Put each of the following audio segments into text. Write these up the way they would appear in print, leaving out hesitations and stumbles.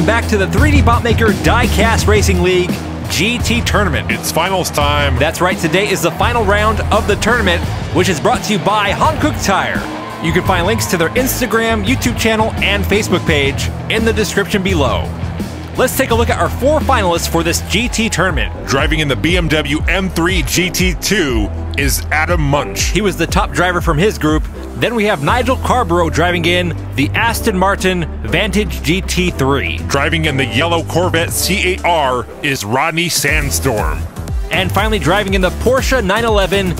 welcome back to the 3D Botmaker Die-Cast Racing League GT Tournament. It's finals time. That's right, today is the final round of the tournament, which is brought to you by Hankook Tire. You can find links to their Instagram, YouTube channel, and Facebook page in the description below. Let's take a look at our 4 finalists for this GT tournament. Driving in the BMW M3 GT2 is Adam Munch. He was the top driver from his group. Then we have Nigel Carborough driving in the Aston Martin Vantage GT3. Driving in the yellow Corvette C8R is Rodney Sandstorm. And finally driving in the Porsche 911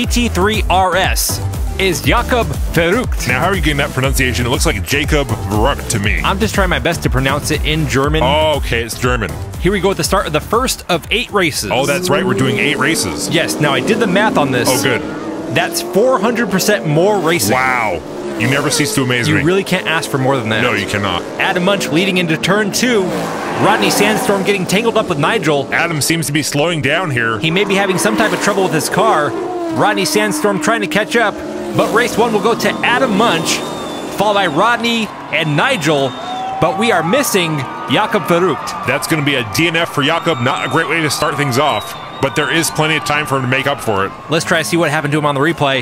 GT3 RS is Jakob Verrucht. Now, how are you getting that pronunciation? It looks like Jacob Verrucht to me. I'm just trying my best to pronounce it in German. Oh, okay, it's German. Here we go at the start of the first of 8 races. Oh, that's right, we're doing 8 races. Yes, now I did the math on this. Oh, good. That's 400% more racing. Wow. You never cease to amaze me. You really can't ask for more than that. No, you cannot. Adam Munch leading into turn 2. Rodney Sandstorm getting tangled up with Nigel. Adam seems to be slowing down here. He may be having some type of trouble with his car. Rodney Sandstorm trying to catch up. But race 1 will go to Adam Munch, followed by Rodney and Nigel. But we are missing Jakob Verrucht. That's going to be a DNF for Jakob. Not a great way to start things off, but there is plenty of time for him to make up for it. Let's try to see what happened to him on the replay.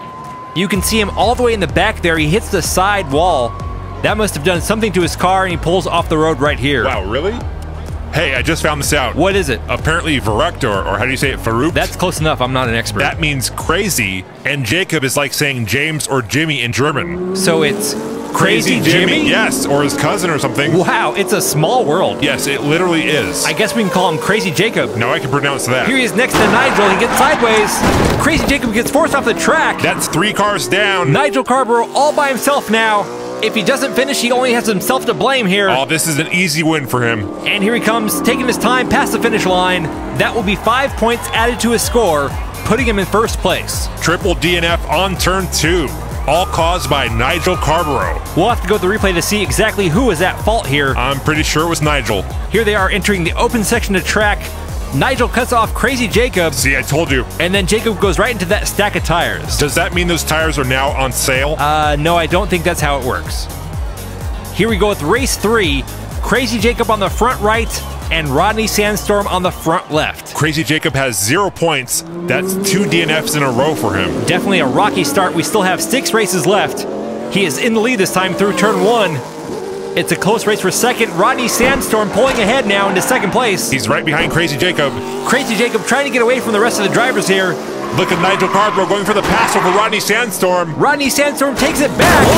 You can see him all the way in the back there. He hits the side wall. That must have done something to his car, and he pulls off the road right here. Wow, really? Hey, I just found this out. What is it? Apparently Verrucht, or how do you say it, Verrucht? That's close enough. I'm not an expert. That means crazy, and Jacob is like saying James or Jimmy in German. So it's Crazy Jimmy? Yes, or his cousin or something. Wow, it's a small world. Yes, it literally is. I guess we can call him Crazy Jacob. Now I can pronounce that. Here he is next to Nigel. He gets sideways. Crazy Jacob gets forced off the track. That's 3 cars down. Nigel Carborough all by himself now. If he doesn't finish, he only has himself to blame here. Oh, this is an easy win for him. And here he comes, taking his time past the finish line. That will be 5 points added to his score, putting him in first place. Triple DNF on turn 2. All caused by Nigel Carborough. We'll have to go to the replay to see exactly who was at fault here. I'm pretty sure it was Nigel. Here they are entering the open section of track. Nigel cuts off Crazy Jacob. See, I told you. And then Jacob goes right into that stack of tires. Does that mean those tires are now on sale? No, I don't think that's how it works. Here we go with race 3. Crazy Jacob on the front right and Rodney Sandstorm on the front left. Crazy Jacob has 0 points. That's 2 DNFs in a row for him. Definitely a rocky start. We still have 6 races left. He is in the lead this time through turn 1. It's a close race for second. Rodney Sandstorm pulling ahead now into second place. He's right behind Crazy Jacob. Crazy Jacob trying to get away from the rest of the drivers here. Look at Nigel Carborough going for the pass over Rodney Sandstorm. Rodney Sandstorm takes it back.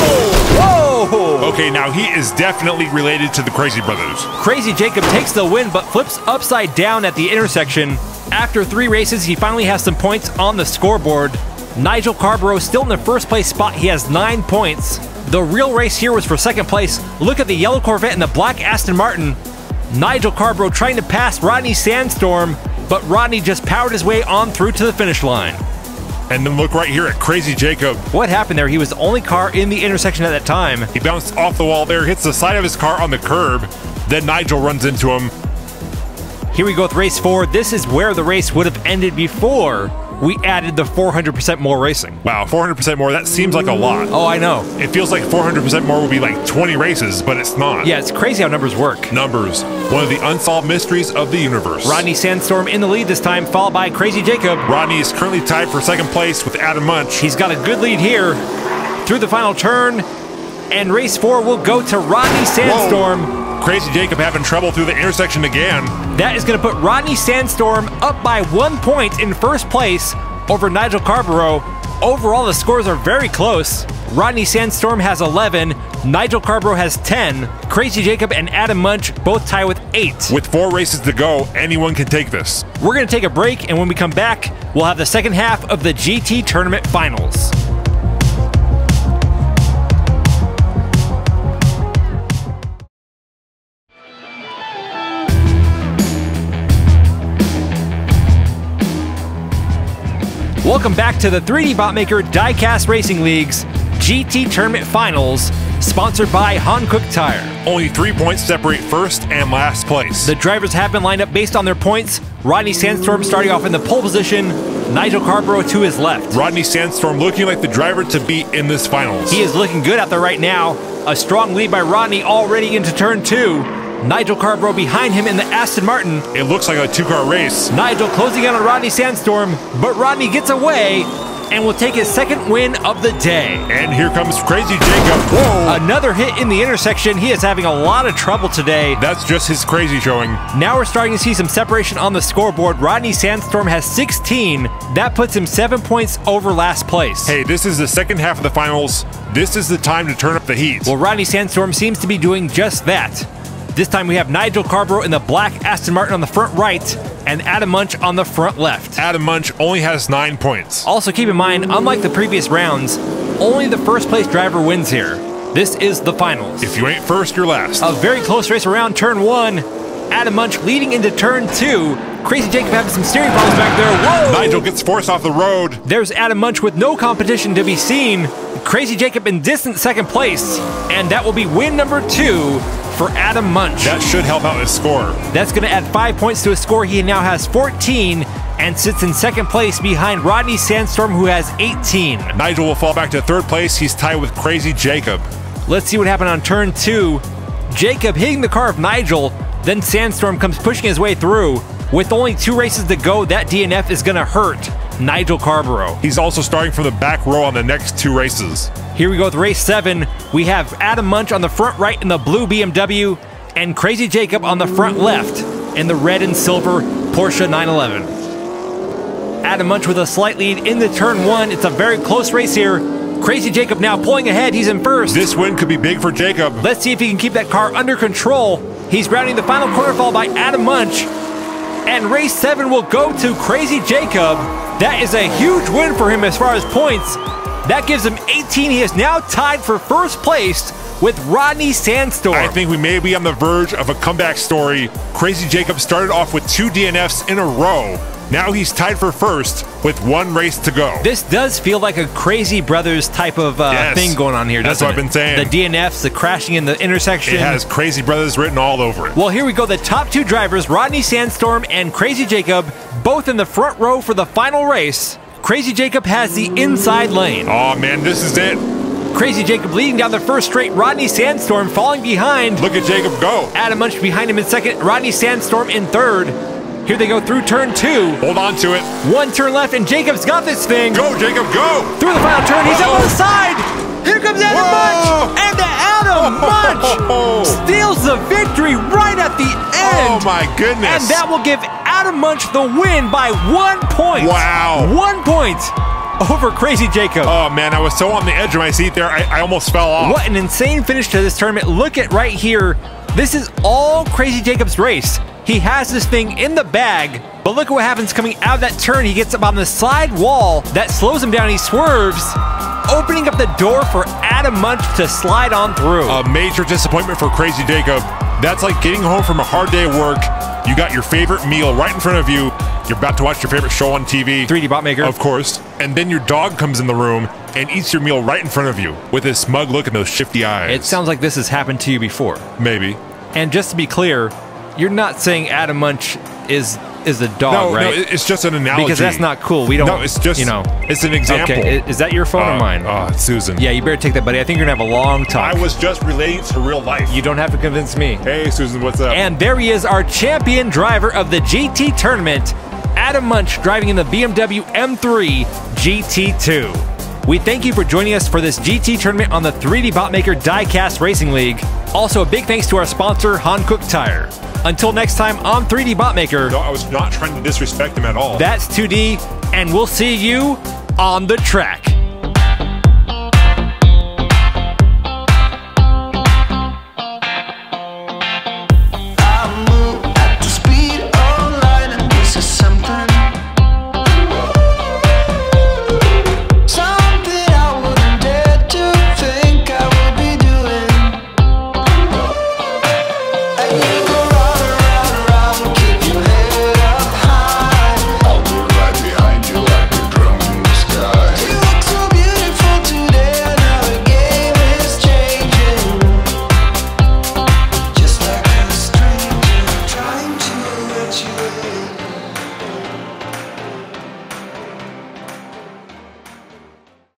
Whoa! Okay, now he is definitely related to the Crazy Brothers. Crazy Jacob takes the win, but flips upside down at the intersection. After 3 races, he finally has some points on the scoreboard. Nigel Carborough still in the first place spot. He has 9 points. The real race here was for second place. Look at the yellow Corvette and the black Aston Martin. Nigel Carborough trying to pass Rodney Sandstorm, but Rodney just powered his way on through to the finish line. And then look right here at Crazy Jacob. What happened there? He was the only car in the intersection at that time. He bounced off the wall there, hits the side of his car on the curb. Then Nigel runs into him. Here we go with race 4. This is where the race would have ended before we added the 400% more racing. Wow, 400% more, that seems like a lot. Oh, I know. It feels like 400% more would be like 20 races, but it's not. Yeah, it's crazy how numbers work. Numbers, one of the unsolved mysteries of the universe. Rodney Sandstorm in the lead this time, followed by Crazy Jacob. Rodney is currently tied for second place with Adam Munch. He's got a good lead here through the final turn, and race 4 will go to Rodney Sandstorm. Whoa. Crazy Jacob having trouble through the intersection again. That is going to put Rodney Sandstorm up by 1 point in first place over Nigel Carborough. Overall, the scores are very close. Rodney Sandstorm has 11, Nigel Carborough has 10, Crazy Jacob and Adam Munch both tie with 8. With 4 races to go, anyone can take this. We're going to take a break, and when we come back, we'll have the second half of the GT Tournament Finals. Welcome back to the 3D Botmaker Die-Cast Racing League's GT Tournament Finals, sponsored by Hankook Tire. Only 3 points separate first and last place. The drivers have been lined up based on their points. Rodney Sandstorm starting off in the pole position, Nigel Carborough to his left. Rodney Sandstorm looking like the driver to beat in this finals. He is looking good out there right now. A strong lead by Rodney already into turn 2. Nigel Carborough behind him in the Aston Martin. It looks like a two-car race. Nigel closing in on Rodney Sandstorm, but Rodney gets away and will take his second win of the day. And here comes Crazy Jacob. Whoa! Another hit in the intersection. He is having a lot of trouble today. That's just his crazy showing. Now we're starting to see some separation on the scoreboard. Rodney Sandstorm has 16. That puts him 7 points over last place. Hey, this is the second half of the finals. This is the time to turn up the heat. Well, Rodney Sandstorm seems to be doing just that. This time we have Nigel Carborough in the black Aston Martin on the front right and Adam Munch on the front left. Adam Munch only has 9 points. Also keep in mind, unlike the previous rounds, only the first place driver wins here. This is the finals. If you ain't first, you're last. A very close race around turn 1. Adam Munch leading into turn 2. Crazy Jacob having some steering problems back there. Whoa! Nigel gets forced off the road. There's Adam Munch with no competition to be seen. Crazy Jacob in distant second place. And that will be win number 2 for Adam Munch. That should help out his score. That's going to add 5 points to his score. He now has 14 and sits in second place behind Rodney Sandstorm, who has 18. Nigel will fall back to third place. He's tied with Crazy Jacob. Let's see what happened on turn 2. Jacob hitting the car of Nigel, then Sandstorm comes pushing his way through. With only 2 races to go, that DNF is going to hurt Nigel Carborough. He's also starting from the back row on the next 2 races. Here we go with race 7. We have Adam Munch on the front right in the blue BMW and Crazy Jacob on the front left in the red and silver Porsche 911. Adam Munch with a slight lead into turn 1. It's a very close race here. Crazy Jacob now pulling ahead. He's in first. This win could be big for Jacob. Let's see if he can keep that car under control. He's rounding the final corner fall by Adam Munch. And race 7 will go to Crazy Jacob. That is a huge win for him as far as points. That gives him 18. He is now tied for first place with Rodney Sandstorm. I think we may be on the verge of a comeback story. Crazy Jacob started off with 2 DNFs in a row. Now he's tied for first with 1 race to go. This does feel like a Crazy Brothers type of thing going on here, That's doesn't what I've been saying. The DNFs, the crashing in the intersection. It has Crazy Brothers written all over it. Well, here we go. The top 2 drivers, Rodney Sandstorm and Crazy Jacob, both in the front row for the final race. Crazy Jacob has the inside lane. Oh man, this is it. Crazy Jacob leading down the first straight. Rodney Sandstorm falling behind. Look at Jacob go. Adam Munch behind him in second. Rodney Sandstorm in third. Here they go through turn 2. Hold on to it. 1 turn left, and Jacob's got this thing. Go, Jacob, go. Through the final turn, he's up on the side. Here comes Adam Munch. And Adam Munch steals the victory right at the end. Oh my goodness. And that will give Adam Munch the win by 1 point. Wow. 1 point over Crazy Jacob. Oh man, I was so on the edge of my seat there, I almost fell off. What an insane finish to this tournament. Look at right here. This is all Crazy Jacob's race. He has this thing in the bag, but look at what happens coming out of that turn. He gets up on the side wall. That slows him down. He swerves, opening up the door for Adam Munch to slide on through. A major disappointment for Crazy Jacob. That's like getting home from a hard day of work. You got your favorite meal right in front of you. You're about to watch your favorite show on TV. 3D Botmaker. Of course. And then your dog comes in the room and eats your meal right in front of you with his smug look and those shifty eyes. It sounds like this has happened to you before. Maybe. And just to be clear, you're not saying Adam Munch is the dog, right? No, it's just an analogy. Because that's not cool. We don't. No, it's just, you know. It's an example. Okay, is that your phone or mine? It's Susan. Yeah, you better take that, buddy. I think you're gonna have a long talk. I was just relating to real life. You don't have to convince me. Hey, Susan, what's up? And there he is, our champion driver of the GT tournament, Adam Munch, driving in the BMW M3 GT2. We thank you for joining us for this GT tournament on the 3D Botmaker Diecast Racing League. Also, a big thanks to our sponsor, Hankook Tire. Until next time on 3D Botmaker. No, I was not trying to disrespect him at all. That's 2D, and we'll see you on the track.